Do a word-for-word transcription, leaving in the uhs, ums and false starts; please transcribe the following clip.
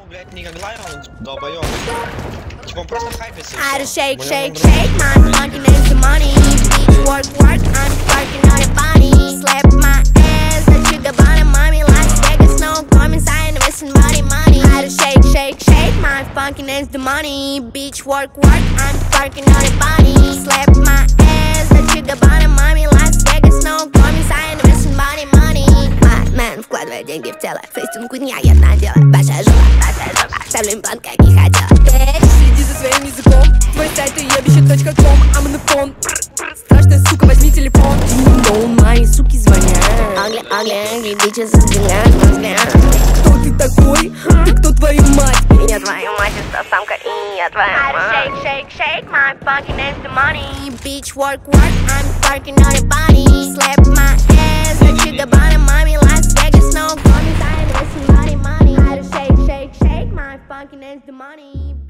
блядь, никогда, он долбоёб. Типа он просто хайпится. I just shake, shake, shake, my monkey name's the money. Bitch, work, work, I'm working on your body. Slap my ass, that you got body, mommy. Las Vegas, no comments, I ain't missing money, money. I just shake, shake, shake, my funky name's the money. Bitch, work, work, I'm working on your body. Slap my ass, that you got body, mommy. Las Vegas, no comments, I ain't missing money, money. My man, вкладывая деньги в тело. Фейстун, куня, одна дело. Большая жопа, большая жопа. Ставлю имплант, как не хотела. Следи за своим языком. Твой сайт уебище точка ком. I'm on the phone. Страшная сука, возьми телефон. Динг-дон, мои суки звонят. Ugly, ugly, angry bitches взгляд, взгляд. Кто ты такой? Ты кто, твою мать? Я твою мать, Instasamka, и я твоя мать. Shake, shake, shake, my funky name's the money. Bitch, work, work, I'm working on your body. Slap my ass, that you got body, mommy. Las Vegas, no comments, I ain't missing money, money. I just shake, shake, shake, my funky name's the money.